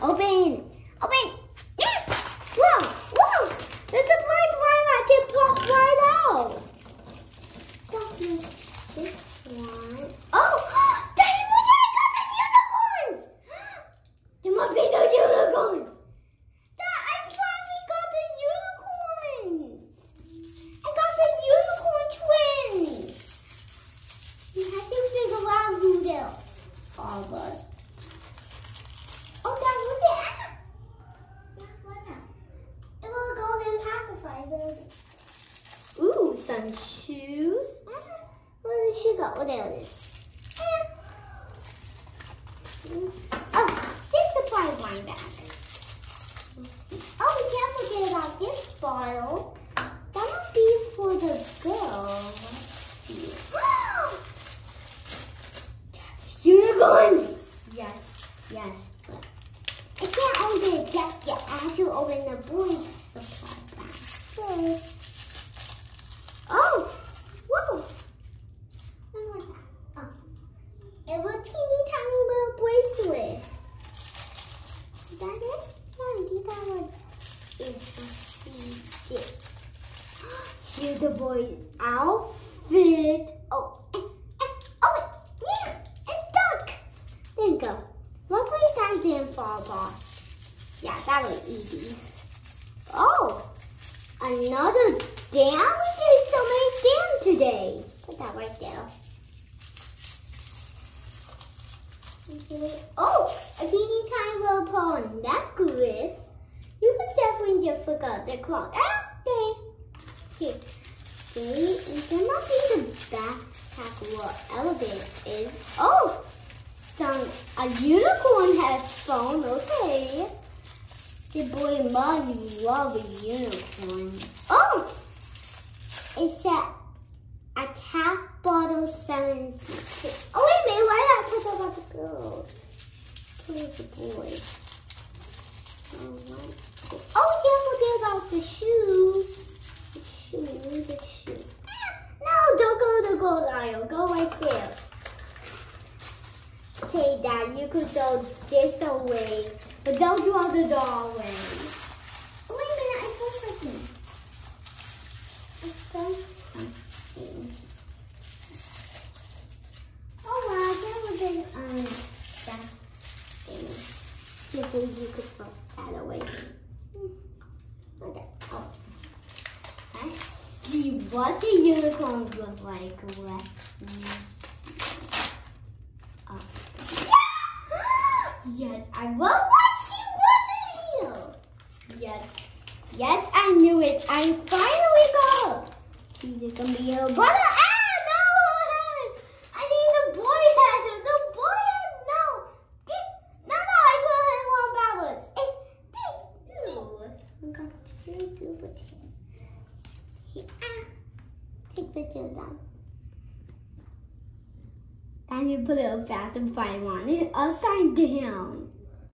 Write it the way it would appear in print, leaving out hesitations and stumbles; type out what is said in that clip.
Open. Open. Yeah. Whoa. Whoa. There's a bright light to pop right out. This one. Oh, Daddy, look at the unicorns. There must be the unicorns. Dad, I finally got the unicorns. I got the unicorn twins. You have to figure out who they are. Oh, Dad, look at that. What's that? It was a golden pacifier. Ooh, some shoes. Where did she go? Oh, there it is. Oh, this is the five-line bag. Oh, we can't forget about this bottle. That must be for the girl. Unicorn! Yes, yes. But I can't open it just yet. I have to open the boy's supply bag first. Oh! Whoa! What was that? Oh. It was a teeny tiny little bracelet. Is that it? Yeah, I think that was it. Here's the boy's outfit. Oh, oh, yeah, it's stuck. There you go. Luckily that didn't fall off. Yeah, that was easy. Oh, another dam? We did so many dams today. Put that right there. Okay. Oh, a teeny tiny little pearl necklace. You could definitely just forget the clock. Okay. Okay. There must be the backpack where elevator is. Oh, a unicorn headphone. Okay. The boy must love a unicorn. Oh, it said attack bottle 76. Oh wait a minute, why did I put that about the girls? Where's the boy? Oh, yeah, forget about the shoes. The shoes. No, don't go to the gold aisle. Go right there. Okay, Dad, you could throw this away, but don't throw the doll away. Oh, wait a minute, I found something. Oh, wow, that was that thing. You could throw that away. Okay. Oh. Let's see what the unicorns look like. Oh. Yes, I was right. She wasn't here. Yes. Yes, I knew it. I finally got her. She's gonna be her brother. Take picture of them. And you put it back and find one. It's upside down.